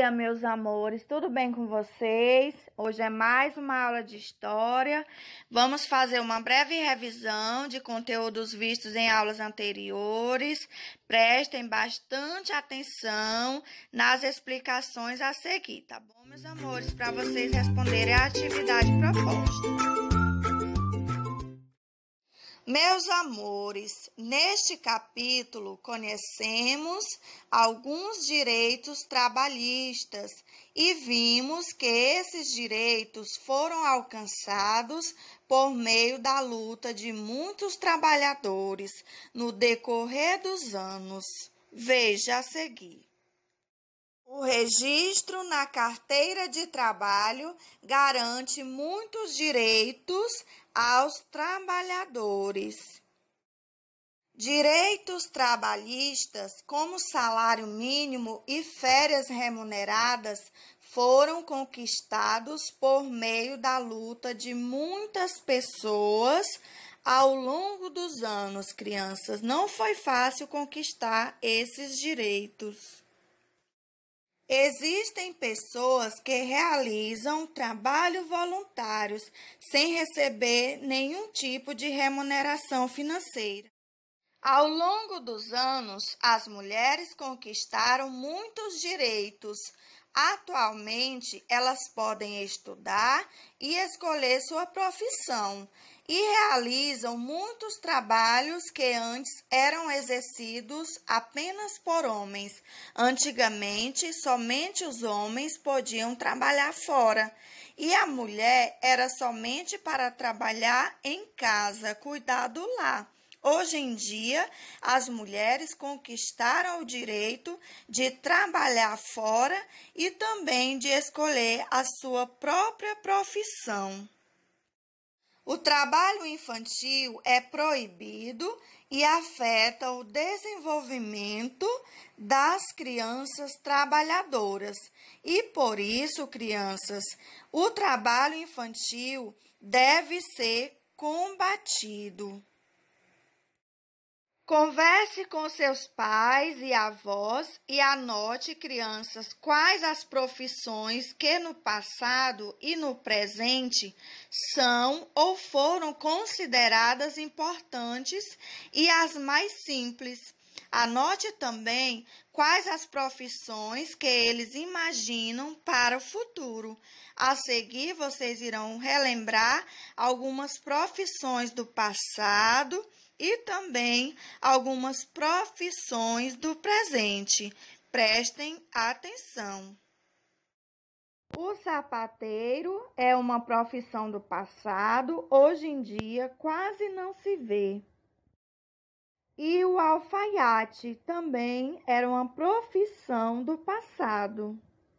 dia, meus amores. Tudo bem com vocês? Hoje é mais uma aula de história. Vamos fazer uma breve revisão de conteúdos vistos em aulas anteriores. Prestem bastante atenção nas explicações a seguir, tá bom, meus amores? Para vocês responderem a atividade proposta. Meus amores, neste capítulo conhecemos alguns direitos trabalhistas e vimos que esses direitos foram alcançados por meio da luta de muitos trabalhadores no decorrer dos anos. Veja a seguir. O registro na carteira de trabalho garante muitos direitos aos trabalhadores. Direitos trabalhistas, como salário mínimo e férias remuneradas, foram conquistados por meio da luta de muitas pessoas ao longo dos anos, crianças. Não foi fácil conquistar esses direitos. Existem pessoas que realizam trabalho voluntários sem receber nenhum tipo de remuneração financeira. Ao longo dos anos, as mulheres conquistaram muitos direitos. Atualmente, elas podem estudar e escolher sua profissão e realizam muitos trabalhos que antes eram exercidos apenas por homens. Antigamente, somente os homens podiam trabalhar fora e a mulher era somente para trabalhar em casa, cuidar do lar. Hoje em dia, as mulheres conquistaram o direito de trabalhar fora e também de escolher a sua própria profissão. O trabalho infantil é proibido e afeta o desenvolvimento das crianças trabalhadoras. E por isso, crianças, o trabalho infantil deve ser combatido. Converse com seus pais e avós e anote, crianças, quais as profissões que no passado e no presente são ou foram consideradas importantes e as mais simples. Anote também quais as profissões que eles imaginam para o futuro. A seguir, vocês irão relembrar algumas profissões do passado e também algumas profissões do presente. Prestem atenção. O sapateiro é uma profissão do passado, hoje em dia quase não se vê. E o alfaiate também era uma profissão do passado.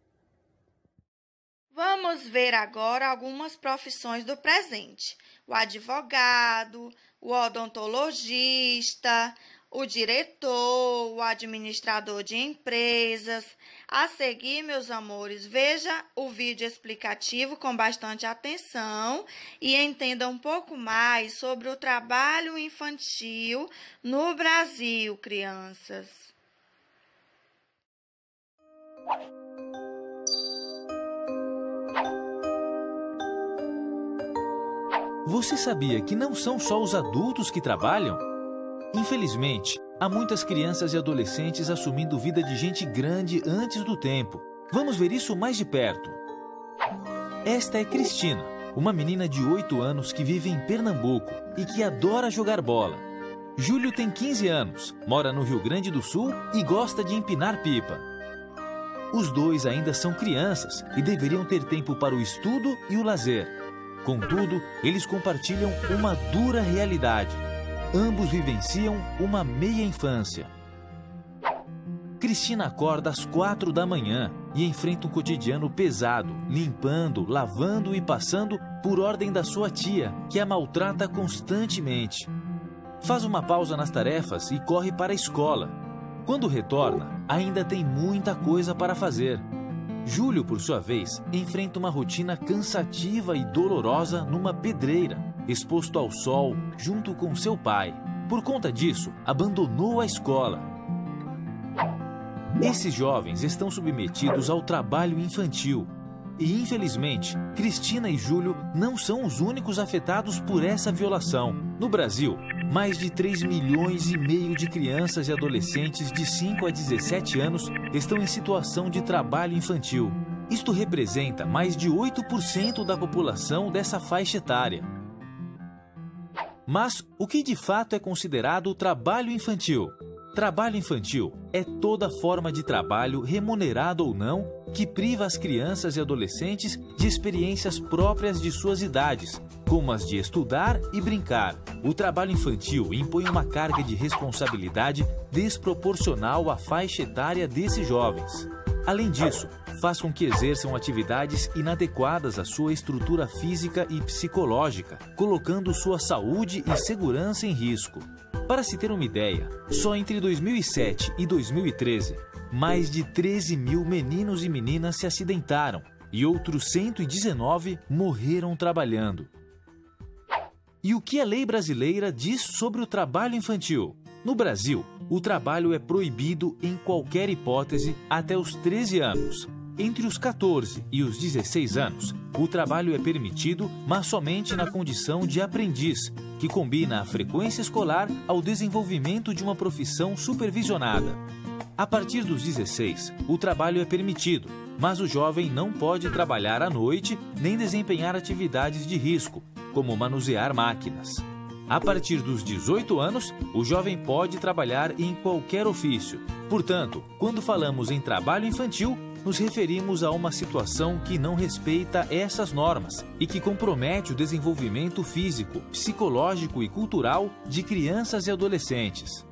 Vamos ver agora algumas profissões do presente. O advogado, o odontologista, o diretor, o administrador de empresas. A seguir, meus amores, veja o vídeo explicativo com bastante atenção e entenda um pouco mais sobre o trabalho infantil no Brasil, crianças. Você sabia que não são só os adultos que trabalham? Infelizmente, há muitas crianças e adolescentes assumindo vida de gente grande antes do tempo. Vamos ver isso mais de perto. Esta é Cristina, uma menina de 8 anos que vive em Pernambuco e que adora jogar bola. Júlio tem 15 anos, mora no Rio Grande do Sul e gosta de empinar pipa. Os dois ainda são crianças e deveriam ter tempo para o estudo e o lazer. Contudo, eles compartilham uma dura realidade. Ambos vivenciam uma meia infância. Cristina acorda às 4 da manhã e enfrenta um cotidiano pesado, limpando, lavando e passando por ordem da sua tia, que a maltrata constantemente. Faz uma pausa nas tarefas e corre para a escola. Quando retorna, ainda tem muita coisa para fazer. Júlio, por sua vez, enfrenta uma rotina cansativa e dolorosa numa pedreira, exposto ao sol junto com seu pai. Por conta disso, abandonou a escola. Esses jovens estão submetidos ao trabalho infantil. E, infelizmente, Cristina e Júlio não são os únicos afetados por essa violação. No Brasil, mais de 3,5 milhões de crianças e adolescentes de 5 a 17 anos estão em situação de trabalho infantil. Isto representa mais de 8% da população dessa faixa etária. Mas o que de fato é considerado trabalho infantil? Trabalho infantil é toda forma de trabalho, remunerado ou não, que priva as crianças e adolescentes de experiências próprias de suas idades, como as de estudar e brincar. O trabalho infantil impõe uma carga de responsabilidade desproporcional à faixa etária desses jovens. Além disso, faz com que exerçam atividades inadequadas à sua estrutura física e psicológica, colocando sua saúde e segurança em risco. Para se ter uma ideia, só entre 2007 e 2013, mais de 13 mil meninos e meninas se acidentaram e outros 119 morreram trabalhando. E o que a lei brasileira diz sobre o trabalho infantil? No Brasil, o trabalho é proibido em qualquer hipótese até os 13 anos. Entre os 14 e os 16 anos, o trabalho é permitido, mas somente na condição de aprendiz, que combina a frequência escolar ao desenvolvimento de uma profissão supervisionada. A partir dos 16, o trabalho é permitido, mas o jovem não pode trabalhar à noite nem desempenhar atividades de risco, como manusear máquinas. A partir dos 18 anos, o jovem pode trabalhar em qualquer ofício. Portanto, quando falamos em trabalho infantil, nos referimos a uma situação que não respeita essas normas e que compromete o desenvolvimento físico, psicológico e cultural de crianças e adolescentes.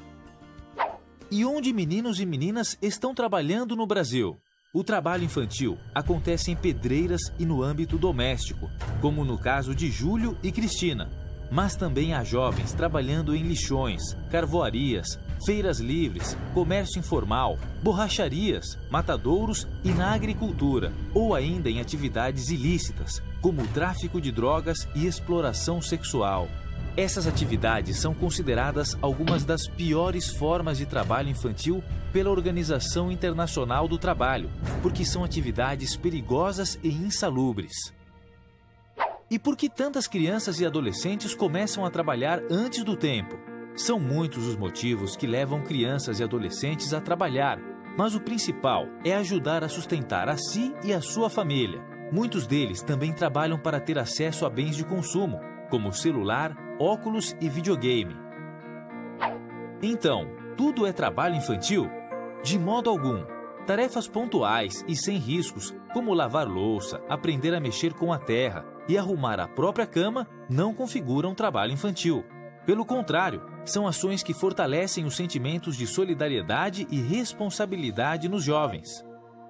E onde meninos e meninas estão trabalhando no Brasil? O trabalho infantil acontece em pedreiras e no âmbito doméstico, como no caso de Júlio e Cristina. Mas também há jovens trabalhando em lixões, carvoarias, feiras livres, comércio informal, borracharias, matadouros e na agricultura, ou ainda em atividades ilícitas, como o tráfico de drogas e exploração sexual. Essas atividades são consideradas algumas das piores formas de trabalho infantil pela Organização Internacional do Trabalho, porque são atividades perigosas e insalubres. E por que tantas crianças e adolescentes começam a trabalhar antes do tempo? São muitos os motivos que levam crianças e adolescentes a trabalhar, mas o principal é ajudar a sustentar a si e a sua família. Muitos deles também trabalham para ter acesso a bens de consumo, como celular, óculos e videogame. Então, tudo é trabalho infantil? De modo algum. Tarefas pontuais e sem riscos, como lavar louça, aprender a mexer com a terra e arrumar a própria cama, não configuram trabalho infantil. Pelo contrário, são ações que fortalecem os sentimentos de solidariedade e responsabilidade nos jovens.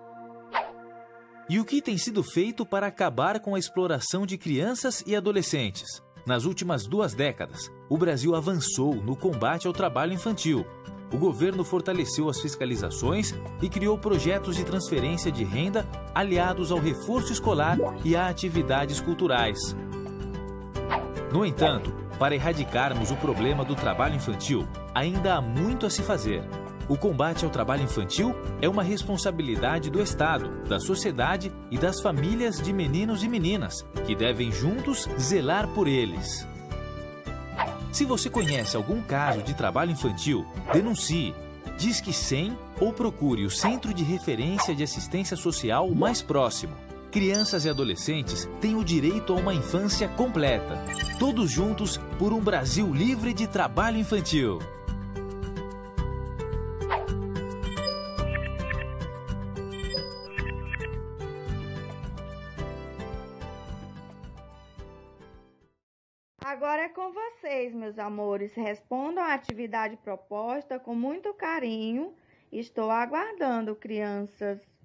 E o que tem sido feito para acabar com a exploração de crianças e adolescentes? Nas últimas 2 décadas, o Brasil avançou no combate ao trabalho infantil. O governo fortaleceu as fiscalizações e criou projetos de transferência de renda aliados ao reforço escolar e a atividades culturais. No entanto, para erradicarmos o problema do trabalho infantil, ainda há muito a se fazer. O combate ao trabalho infantil é uma responsabilidade do Estado, da sociedade e das famílias de meninos e meninas, que devem juntos zelar por eles. Se você conhece algum caso de trabalho infantil, denuncie, Disque 100 ou procure o Centro de Referência de Assistência Social mais próximo. Crianças e adolescentes têm o direito a uma infância completa. Todos juntos por um Brasil livre de trabalho infantil. Agora é com vocês, meus amores. Respondam à atividade proposta com muito carinho. Estou aguardando, crianças.